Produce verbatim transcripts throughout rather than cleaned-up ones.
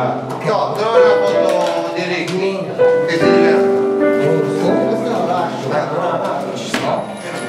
No, trova una foto di Ricky che si diverte. Questo lo lascio. Ci sta.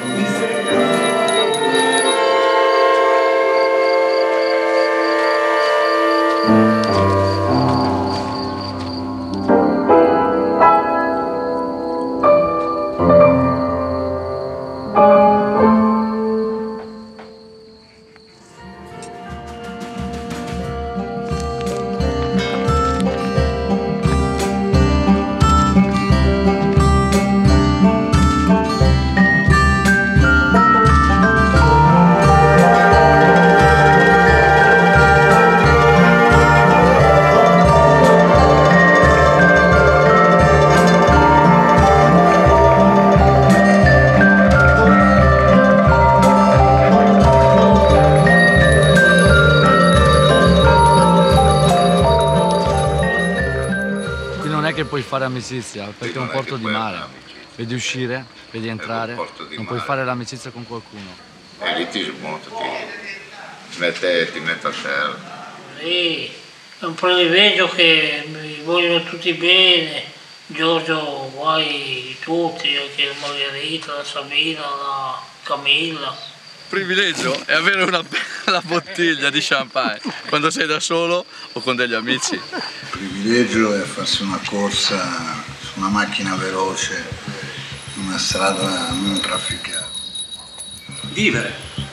Che puoi fare amicizia perché è un porto di mare, vedi uscire, vedi entrare, non puoi fare l'amicizia con qualcuno. E lì ti smonta, ti mette, ti mette a terra. Sì, è un privilegio che mi vogliono tutti bene, Giorgio vuoi tutti, anche la Margherita, la Sabina, la Camilla. Privilegio è avere una bella bottiglia di champagne quando sei da solo o con degli amici. Il privilegio è farsi una corsa su una macchina veloce, in una strada non trafficata. Vivere,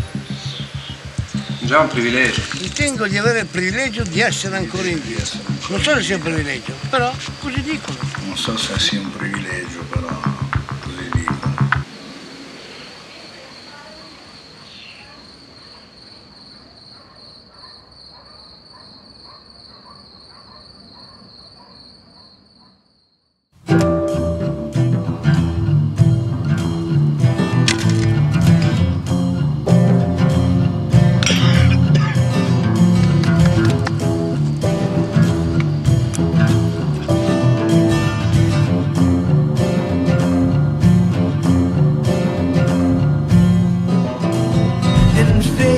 già un privilegio. Ritengo di avere il privilegio di essere ancora in vita. Non so se sia un privilegio, però così dicono. Non so se sia un privilegio, però così dicono. And